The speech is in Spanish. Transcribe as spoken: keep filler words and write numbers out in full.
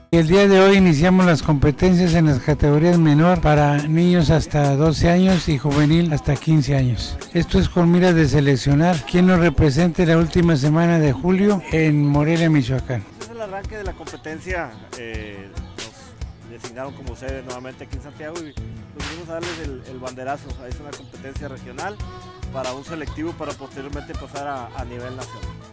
El día de hoy iniciamos las competencias en las categorías menor para niños hasta doce años y juvenil hasta quince años. Esto es con miras de seleccionar quién nos represente la última semana de julio en Morelia, Michoacán. Este es el arranque de la competencia, eh, nos designaron como sede nuevamente aquí en Santiago y pues vamos a darles el, el banderazo. Es una competencia regional para un selectivo para posteriormente pasar a, a nivel nacional.